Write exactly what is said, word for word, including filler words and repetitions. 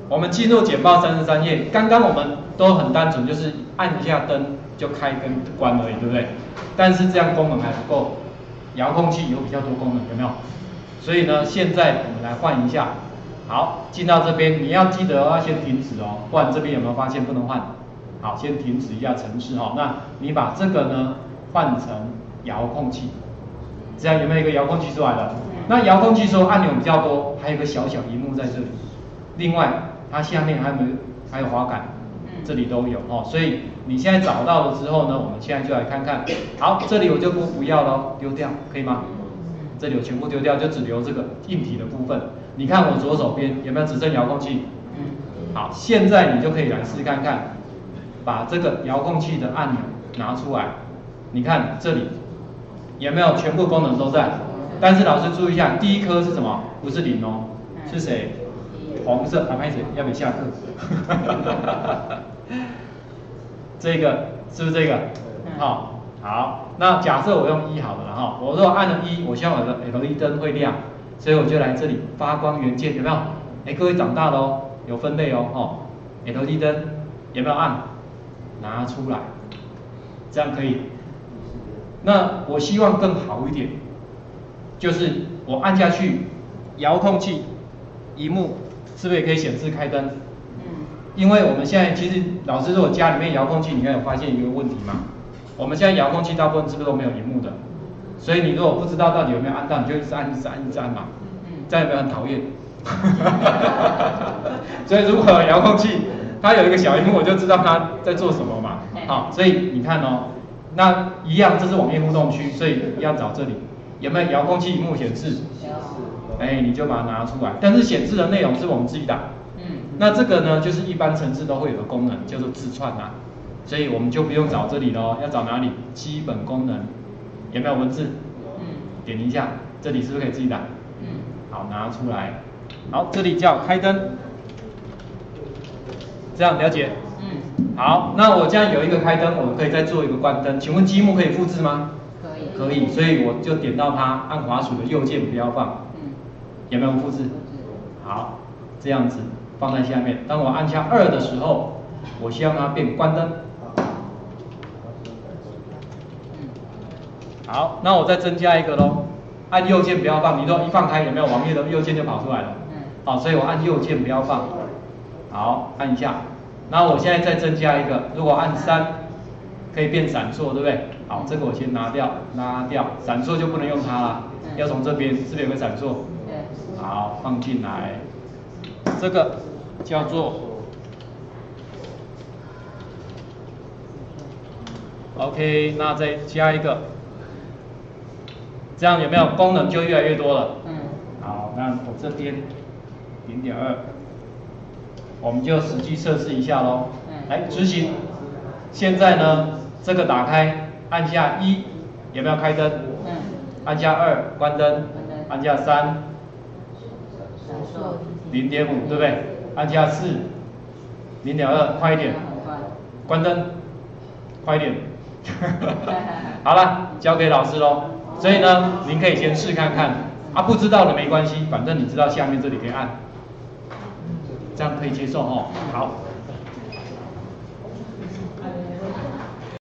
我们进入简报三十三页，刚刚我们都很单纯，就是按一下灯就开跟关而已，对不对？但是这样功能还不够，遥控器有比较多功能，有没有？所以呢，现在我们来换一下。好，进到这边，你要记得要先停止哦，不然这边有没有发现不能换？好，先停止一下程式哦。那你把这个呢换成遥控器，这样有没有一个遥控器出来了？那遥控器说按钮比较多，还有一个小小萤幕在这里。另外，它下面还有还有滑杆，这里都有哦。所以你现在找到了之后呢，我们现在就来看看。好，这里我就不不要了，丢掉，可以吗？这里我全部丢掉，就只留这个硬体的部分。你看我左手边有没有只剩遥控器？好，现在你就可以来试看看，把这个遥控器的按钮拿出来。你看这里有没有全部功能都在？但是老师注意一下，第一颗是什么？不是零哦，是谁？红色，还拍谁？要不要下课？这个是不是这个？好，好，那假设我用一好了哈，我如果按了一，我希望我的 L E D 灯会亮。所以我就来这里发光元件有没有？哎，各位长大了哦，有分类哦，哦 ，L E D 灯有没有按？拿出来，这样可以。那我希望更好一点，就是我按下去，遥控器、萤幕是不是也可以显示开灯？嗯。因为我们现在其实老师如果家里面遥控器，你应该有发现一个问题嘛？我们现在遥控器大部分是不是都没有萤幕的？所以你如果不知道到底有没有按到，你就一直按、一直按、一直按嘛，这样有没有很讨厌？所以如果遥控器它有一个小萤幕，我就知道它在做什么嘛。好，所以你看哦，那一样，这是网页互动区，所以一样找这里有没有遥控器萤幕显示？哎，你就把它拿出来。但是显示的内容是我们自己打。嗯。那这个呢，就是一般程式都会有的功能，叫做字串啊。所以我们就不用找这里咯，要找哪里？基本功能。有没有文字？嗯，点一下，这里是不是可以自己打？嗯，好，拿出来。好，这里叫开灯，这样了解？嗯，好，那我这样有一个开灯，我可以再做一个关灯。请问积木可以复制吗？可以。可以，所以我就点到它，按滑鼠的右键不要放。嗯，有没有复制？好，这样子放在下面。当我按下二的时候，我希望它变关灯。好，那我再增加一个咯，按右键不要放，你说一放开有没有网页的右键就跑出来了？嗯。好，所以我按右键不要放。好，按一下。那我现在再增加一个，如果按三，可以变闪烁，对不对？好，这个我先拿掉，拉掉，闪烁就不能用它了，要从这边，是不是有个闪烁？对。好，放进来，这个叫做 OK， 那再加一个。这样有没有功能就越来越多了？嗯。好，那我这边零点二，我们就实际测试一下咯。嗯。来执行。现在呢，这个打开，按下一，有没有开灯？嗯。按下二，关灯。关灯。按下三，闪烁。零点五，对不对？按下四，零点二，快一点。关灯，快一点。好了，交给老师咯。所以呢，您可以先试看看，啊，不知道的没关系，反正你知道下面这里可以按，这样可以接受哦。好。